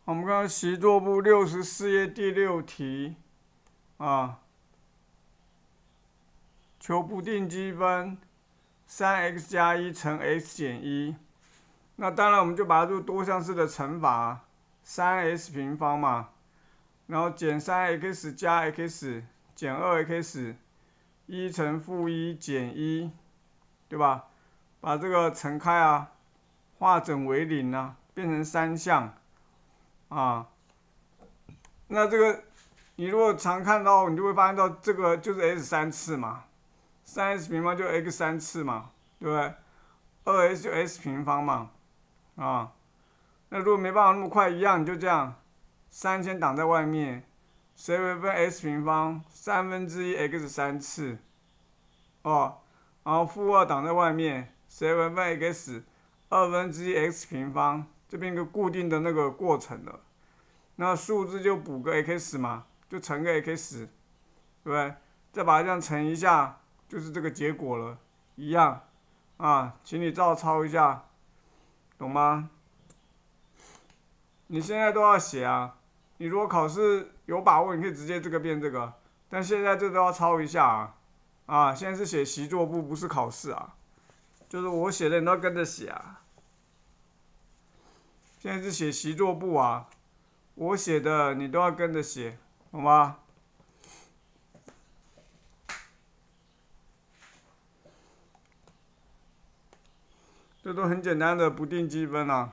我们看习作簿64页第6题啊，求不定积分3x 加1乘 x 减1。那当然，我们就把它做多项式的乘法，3s 平方嘛，然后减 3x 加 x 减 2x， 1乘负1减1，对吧？把这个乘开啊，化整为零啊，变成3项啊。那这个你如果常看到，你就会发现到这个就是 s 3次嘛，3s 平方就 x 3次嘛，对不对？2s 就 s 平方嘛，啊。那如果没办法那么快，一样你就这样，3先挡在外面，谁微分 s 平方1/3 x 3次，哦，然后负2挡在外面，谁微分 x 2/2 x 平方，这边一个固定的那个过程了。那数字就补个 x 嘛，就乘个 x， 对不对？再把它这样乘一下，就是这个结果了，一样啊，请你照抄一下，懂吗？你现在都要写啊，你如果考试有把握，你可以直接这个变这个，但现在这都要抄一下啊，啊，现在是写习作簿，不是考试啊，就是我写的你都要跟着写啊，现在是写习作簿啊。我写的你都要跟着写，好吗？这都很简单的不定积分啊。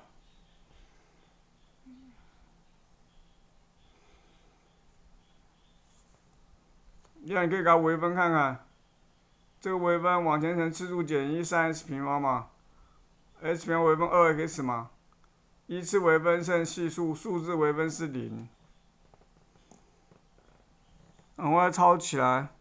这样你可以给它微分看看，这个微分往前乘次数减1 3s 平方嘛 ，s 平方微分 2x 嘛，依次微分剩系数，数字微分是0。赶快抄起来。